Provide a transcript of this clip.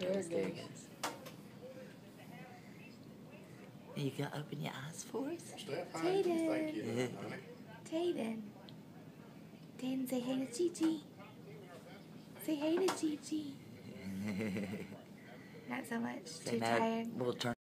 mistakes. You gonna open your eyes for us? Tayden. Tayden. Tayden, say hey to Gigi. Say hey to Gigi. Not so much. Too tired. We'll turn